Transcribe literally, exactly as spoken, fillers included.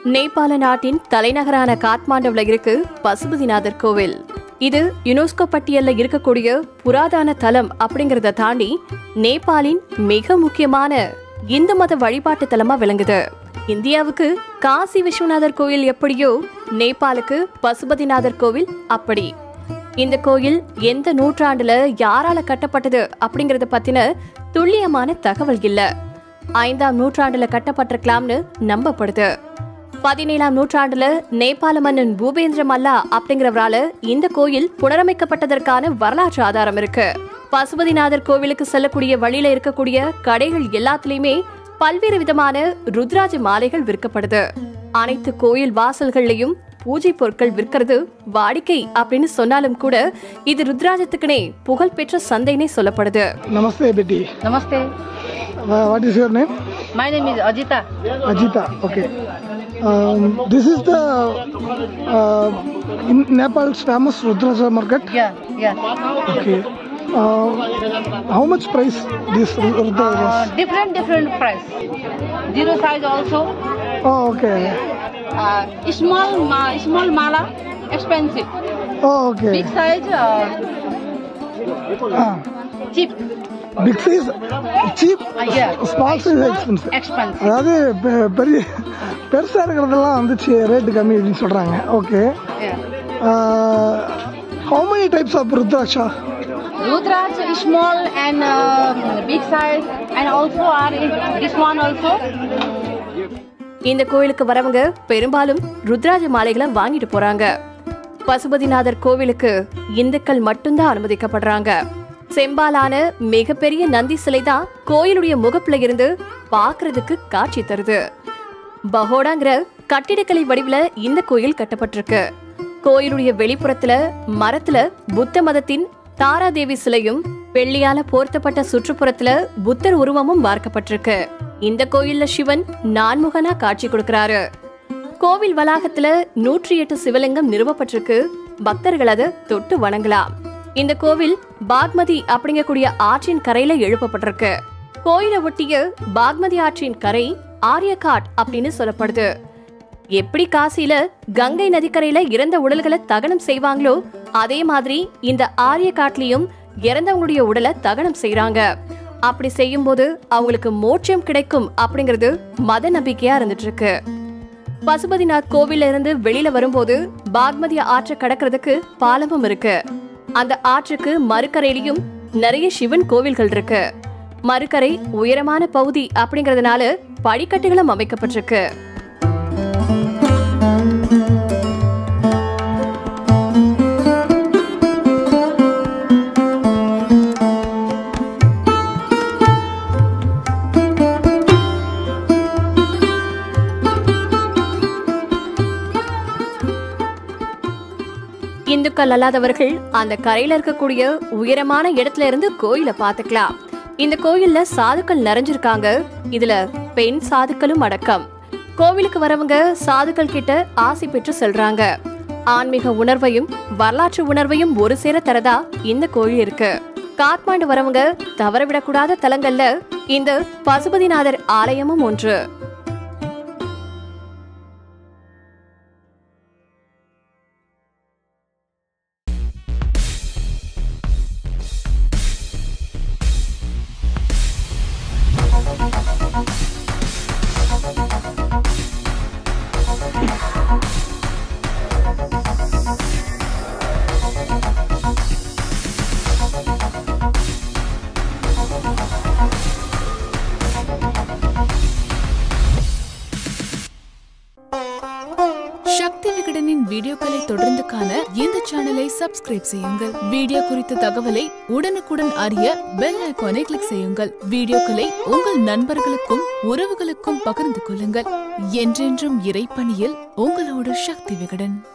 நேபாள நாட்டின் தலைநகரான காத்மாண்டுல இருக்கு பசுபதிநாதர் கோவில். இது யுனெஸ்கோ பட்டியல்ல இருக்கக்கூடிய புராதன தலம் அப்படிங்கறத தாண்டி நேபாளின் மிக முக்கியமான இந்து மத வழிபாட்டு தலமா விளங்குது. இந்தியாவுக்கு காசி விஸ்வநாதர் கோயில் எப்படியோ நேபாளுக்கு பசுபதிநாதர் கோவில் அப்படி. இந்த கோயில் எந்த நூற்றாண்டுல யாரால கட்டப்பட்டது அப்படிங்கறத பத்தின துல்லியமான தகவல் இல்ல. ஐந்தாம் நூற்றாண்டுல கட்டப்பட்டிருக்கலாம்னு நம்பப்படுது. பதினேழாம் நூற்றாண்டுல நேபாள மன்னன் பூபேந்திர மல்லா அப்படிங்கிறவரால இந்த கோயில் புனரமைக்கப்பட்டதற்கான வரலாற்று ஆதாரம் இருக்கு. பசுபதிநாதர் கோவிலுக்கு செல்லக்கூடிய வழியில இருக்கக்கூடிய கடைகள் எல்லாத்துலயுமே பல்வேறு விதமான ருத்ராஜ மாலைகள் விற்கப்படுது. அனைத்து கோயில் வாசல்கள்லயும் பூஜை பொருட்கள் விற்கிறது வாடிக்கை அப்படின்னு சொன்னாலும் கூட இது ருத்ராஜத்துக்குனே புகழ் பெற்ற சந்தைனே சொல்லப்படுது. நமஸ்தே பேட்டி. நமஸ்தே. What is your name? My name is Ajita. Ajita, okay. Um, this is the uh, in Nepal's famous Rudraksha market? Yeah, yeah. Okay. Uh, how much price this Rudraksha? Uh, different, different price. Zero size also. Oh, okay. Uh, small, ma small mala, expensive. Oh, okay. Big size, uh, ah. cheap. Big size, cheap. Uh, yeah. Small size expensive. Expensive. அதாவது பெரிய பெருசா இருக்கிறதெல்லாம் வந்து rate கம்மி அப்படின்னு சொல்றாங்க. Okay. How many types of Rudraksha? Rudraksha is small and uh, big size, and also are this one also. இந்த கோயிலுக்கு வரவங்க பெரும்பாலும் ருத்ராஜ மாலைகளை வாங்கிட்டு போறாங்க. பசுபதிநாதர் கோவிலுக்கு இந்துக்கள் மட்டும்தான் அனுமதிக்கப்படுறாங்க. செம்பாலான மிகப்பெரிய நந்தி சிலைதான் கோயிலுடைய முகப்புல இருந்து பாக்குறதுக்கு காட்சி தருது. பகோடாங்கிற கட்டிடக்கலை வடிவுல இந்த கோயில் கட்டப்பட்டிருக்கு. கோயிலுடைய வெளிப்புறத்துல மரத்துல புத்த மதத்தின் தாராதேவி சிலையும் வெள்ளியால போர்த்தப்பட்ட சுற்றுப்புறத்துல புத்தர் உருவமும் வார்க்கப்பட்டிருக்கு. இந்த கோயில்ல சிவன் நான்முகனா காட்சி கொடுக்கிறாரு. கோவில் வளாகத்துல நூற்றி எட்டு சிவலிங்கம் நிறுவப்பட்டிருக்கு. பக்தர்கள் அதை தொட்டு வணங்கலாம். இந்த கோவில் பாக்மதி அப்படிங்கக்கூடிய ஆற்றின் கரையில எழுப்பப்பட்டிருக்கு. கோயிலை ஒட்டிய பாக்மதி ஆற்றின் கரை ஆரியகாட் அப்படின்னு சொல்லப்படுது. எப்படி காசில கங்கை நதிக்கரையில இறந்த உடல்களை தகனம் செய்வாங்களோ அதே மாதிரி இந்த ஆரியகாட்லயும் இறந்தவங்களுடைய உடலை தகனம் செய்யறாங்க. அப்படி செய்யும் போது அவங்களுக்கு மோட்சம் கிடைக்கும் அப்படிங்கிறது மத நம்பிக்கையா இருந்துட்டு இருக்கு. பசுபதிநாத் கோவில்ல இருந்து வெளியில வரும்போது பாக்மதி ஆற்றை கடக்கிறதுக்கு பாலமும் இருக்கு. அந்த ஆற்றுக்கு மறுக்கரையிலும் நிறைய சிவன் கோவில்கள் இருக்கு. மறுக்கரை உயரமான பகுதி அப்படிங்கறதுனால படிக்கட்டுகளும் அமைக்கப்பட்டிருக்கு. இந்துக்கள் அல்லாதவர்கள் அந்த கரையில இருக்கக்கூடிய உயரமான இடத்துல இருந்து கோயிலை பாத்துக்கலாம். இந்த கோயில்ல சாதுக்கள் நிறைஞ்சிருக்காங்க. இதுல பெண் சாதுக்களும் அடக்கம். கோவிலுக்கு வரவங்க சாதுக்கள் கிட்ட ஆசி பெற்று செல்றாங்க. ஆன்மீக உணர்வையும் வரலாற்று உணர்வையும் ஒரு சேர தரதா இந்த கோயில் இருக்கு. காத்மாண்டு வரவங்க தவறவிடக்கூடாத தலங்கள்ல இந்த பசுபதிநாதர் ஆலயமும் ஒன்று. சக்தி விகடனின் வீடியோக்களை தொடர்ந்து காண இந்த சேனலை சப்ஸ்கிரைப் செய்யுங்கள். வீடியோ குறித்த தகவலை உடனுக்குடன் அறிய பெல் ஐகானை கிளிக் செய்யுங்கள். வீடியோக்களை உங்கள் நண்பர்களுக்கும் உறவுகளுக்கும் பகிர்ந்து கொள்ளுங்கள். என்றென்றும் இறைப்பணியில் உங்களோடு சக்தி விகடன்.